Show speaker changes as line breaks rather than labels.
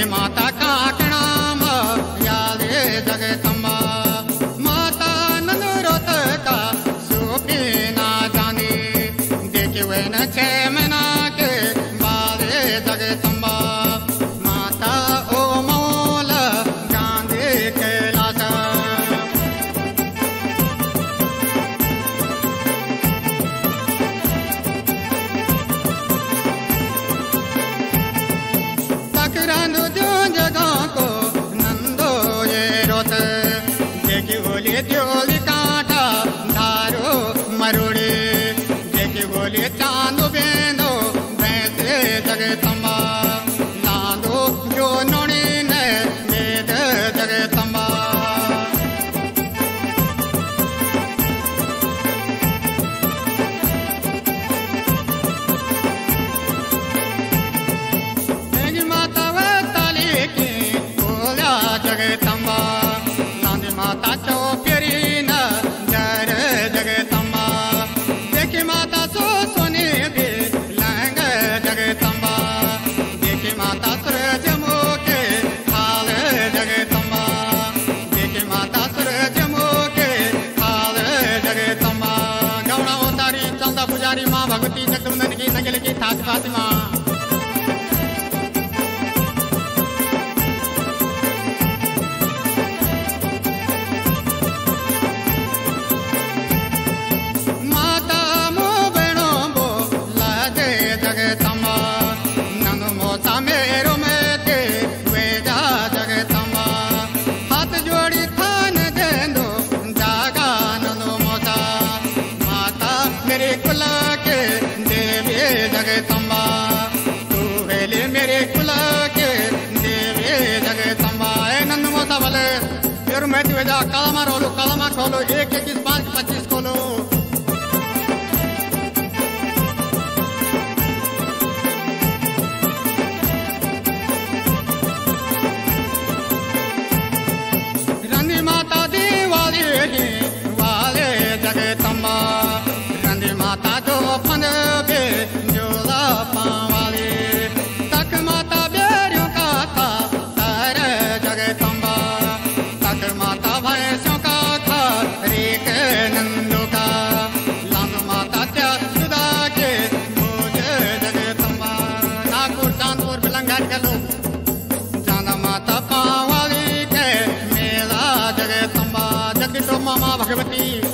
माता काकणाम यादे जगदम्बा माता नंदरोत का सूपी ना जाने देखे हुए न 6 महीना के बारे जगदम्बा माता ओ मौला जाने कैलाश तकरानो जो जगह को नंदो ये रोत देखी बोली त्योली कांटा धारो मरोड़े देखी बोली चांदो बेंदो भैंसे जगदम्बा लांदो जो नोनी ने वेद जगदम्बा जगदम्बा नांदी माता चौपेरी न जर जगदम्बा देखी माता सो सोने भी लंग जगदम्बा देखी माता सूरज मुखे हाल जगदम्बा देखी माता सूरज मुखे हाल जगदम्बा गौड़ा उतारी चंदा पुजारी माँ भगवती जगदम्बन की नगल की थाक फातिमा जगदम्बा नंद मोता मेरो में ते वेदा जगदम्बा हाथ जोड़ी थान देंदो जागा नंद मोता माता मेरे कुल के देवी जगदम्बा तू वेले मेरे कुल के देवी जगदम्बा नंद मोता बोले फिर मैं वेदा कलमा रोलो कलमा खोलो 1 21 5 25 खोलो वाले जगदम्बा रंदी माता जो फन बे जोला पावाले तक माता बेरियों का था तर जगदम्बा तक माता भैंसों का था रेक नंदो का लंग माता त्यादा के मुझे जगदम्बा नागपुर चांदपुर बिलंगढ़ के लोग चांदा माता पावाली के मेला जगदम्बा जगदो मामा भगवती